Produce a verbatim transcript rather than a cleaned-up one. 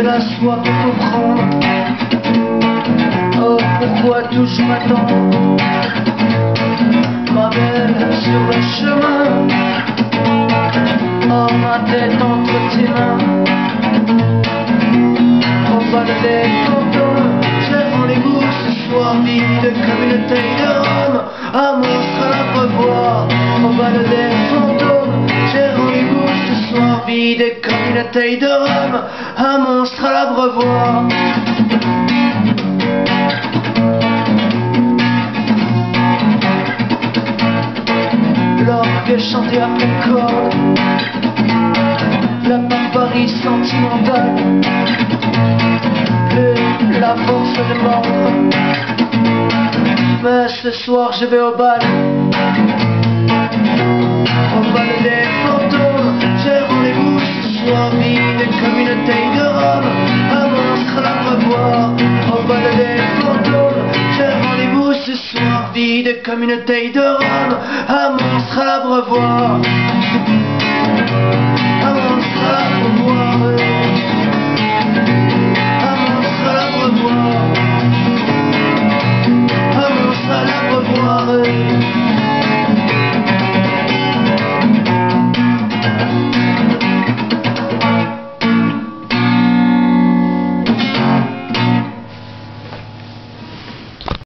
la soie qu'il faut prendre. Oh, pourquoi toujours m'attendre, ma belle, sur le chemin? Oh, ma tête entre tes mains. Au bal des fantômes, j'ai rendez-vous ce soir, vide comme une taille de Rome, un monstre à la revoir. Au bal des fantômes, j'ai rendez-vous ce soir, vide comme une taille de Rome, un monstre à l'abreuvoir. L'orgue chantait à pleine corde, la barbarie sentimentale, et la force de mordre. Mais ce soir je vais au bal, au bal des fantômes, j'ai rendez-vous ce soir, vide comme une taille de Rome, un monstre à l'abreuvoir. Au bal des fantômes, j'ai rendez-vous ce soir, vide comme une taille de Rome, un monstre à l'abreuvoir.